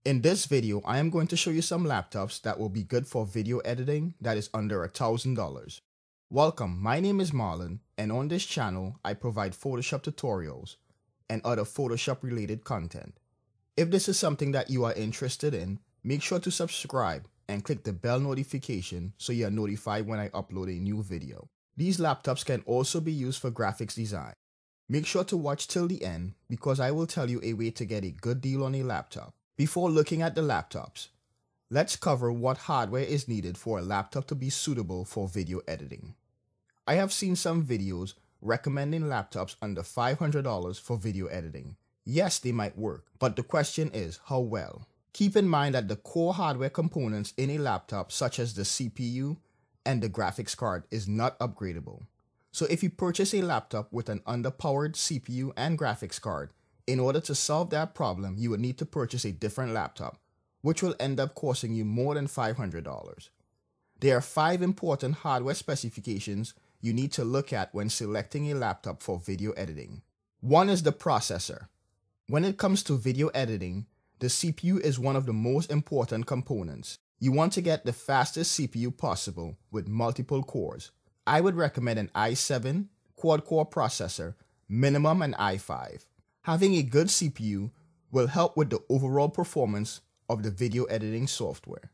In this video, I am going to show you some laptops that will be good for video editing that is under $1,000. Welcome, my name is Marlon, and on this channel, I provide Photoshop tutorials and other Photoshop related content. If this is something that you are interested in, make sure to subscribe and click the bell notification so you are notified when I upload a new video. These laptops can also be used for graphics design. Make sure to watch till the end because I will tell you a way to get a good deal on a laptop. Before looking at the laptops, let's cover what hardware is needed for a laptop to be suitable for video editing. I have seen some videos recommending laptops under $500 for video editing. Yes, they might work, but the question is how well. Keep in mind that the core hardware components in a laptop, such as the CPU and the graphics card, is not upgradable. So if you purchase a laptop with an underpowered CPU and graphics card, in order to solve that problem, you would need to purchase a different laptop, which will end up costing you more than $500. There are 5 important hardware specifications you need to look at when selecting a laptop for video editing. One is the processor. When it comes to video editing, the CPU is one of the most important components. You want to get the fastest CPU possible with multiple cores. I would recommend an i7 quad-core processor, minimum an i5. Having a good CPU will help with the overall performance of the video editing software.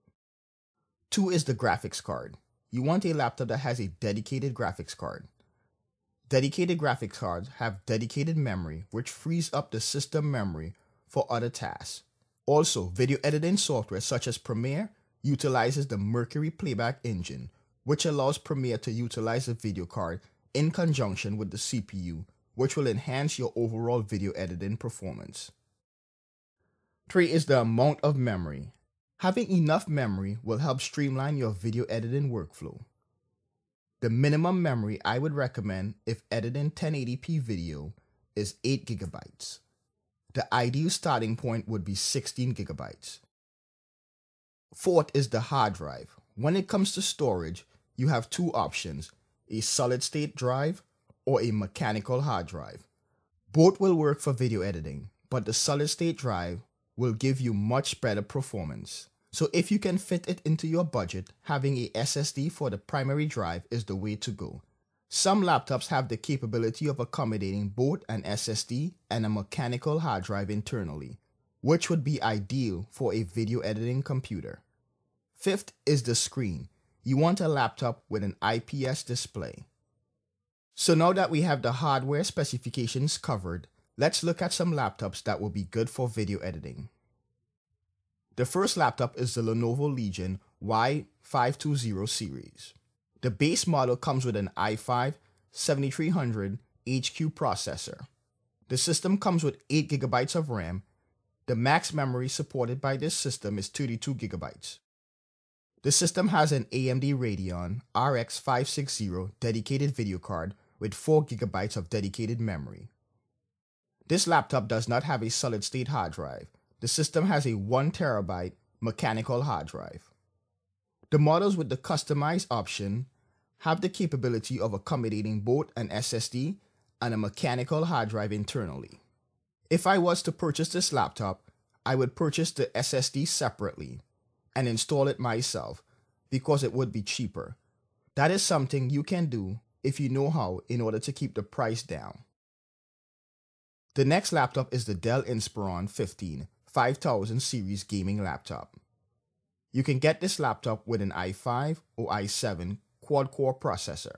2 is the graphics card. You want a laptop that has a dedicated graphics card. Dedicated graphics cards have dedicated memory, which frees up the system memory for other tasks. Also, video editing software such as Premiere utilizes the Mercury playback engine, which allows Premiere to utilize the video card in conjunction with the CPU, which will enhance your overall video editing performance. 3 is the amount of memory. Having enough memory will help streamline your video editing workflow. The minimum memory I would recommend if editing 1080p video is 8 GB. The ideal starting point would be 16 GB. 4th is the hard drive. When it comes to storage, you have 2 options, a solid-state drive or a mechanical hard drive. Both will work for video editing, but the solid-state drive will give you much better performance. So if you can fit it into your budget, having a SSD for the primary drive is the way to go. Some laptops have the capability of accommodating both an SSD and a mechanical hard drive internally, which would be ideal for a video editing computer. 5th is the screen. You want a laptop with an IPS display. So now that we have the hardware specifications covered, let's look at some laptops that will be good for video editing. The first laptop is the Lenovo Legion Y520 series. The base model comes with an i5 7300 HQ processor. The system comes with 8 GB of RAM. The max memory supported by this system is 32 GB. The system has an AMD Radeon RX 560 dedicated video card with 4 GB of dedicated memory. This laptop does not have a solid-state hard drive. The system has a 1 TB mechanical hard drive. The models with the customized option have the capability of accommodating both an SSD and a mechanical hard drive internally. If I was to purchase this laptop, I would purchase the SSD separately and install it myself because it would be cheaper. That is something you can do if you know how in order to keep the price down. The next laptop is the Dell Inspiron 15 5000 series gaming laptop. You can get this laptop with an i5 or i7 quad-core processor.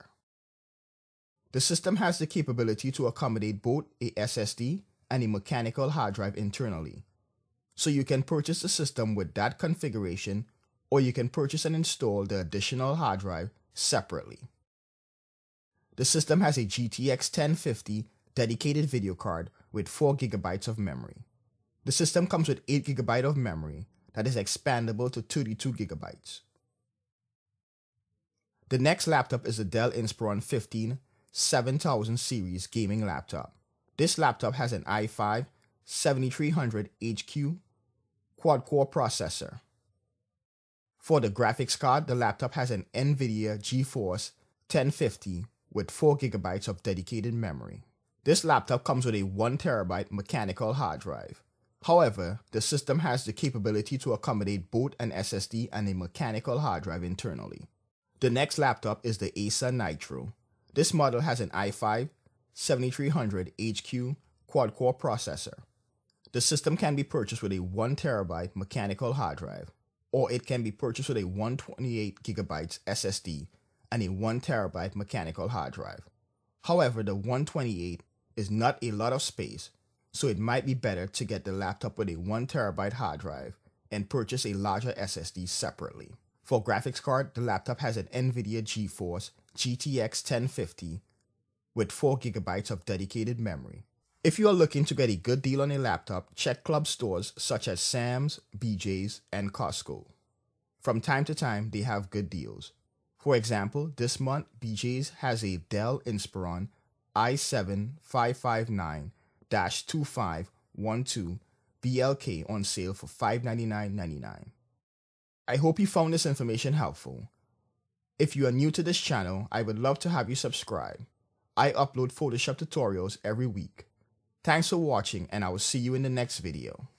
The system has the capability to accommodate both a SSD and a mechanical hard drive internally. So you can purchase the system with that configuration, or you can purchase and install the additional hard drive separately. The system has a GTX 1050 dedicated video card with 4 GB of memory. The system comes with 8 GB of memory that is expandable to 32 GB. The next laptop is the Dell Inspiron 15 7000 series gaming laptop. This laptop has an i5 7300 HQ quad-core processor. For the graphics card, the laptop has an NVIDIA GeForce 1050 with 4 GB of dedicated memory. This laptop comes with a 1 TB mechanical hard drive. However, the system has the capability to accommodate both an SSD and a mechanical hard drive internally. The next laptop is the Acer Nitro. This model has an i5 7300HQ quad-core processor. The system can be purchased with a 1TB mechanical hard drive, or it can be purchased with a 128GB SSD and a 1TB mechanical hard drive. However, the 128 is not a lot of space, so it might be better to get the laptop with a 1TB hard drive and purchase a larger SSD separately. For graphics card, the laptop has an NVIDIA GeForce GTX 1050 with 4GB of dedicated memory. If you are looking to get a good deal on a laptop, check club stores such as Sam's, BJ's, and Costco. From time to time, they have good deals. For example, this month, BJ's has a Dell Inspiron i7-559-2512 BLK on sale for $599.99. I hope you found this information helpful. If you are new to this channel, I would love to have you subscribe. I upload Photoshop tutorials every week. Thanks for watching, and I will see you in the next video.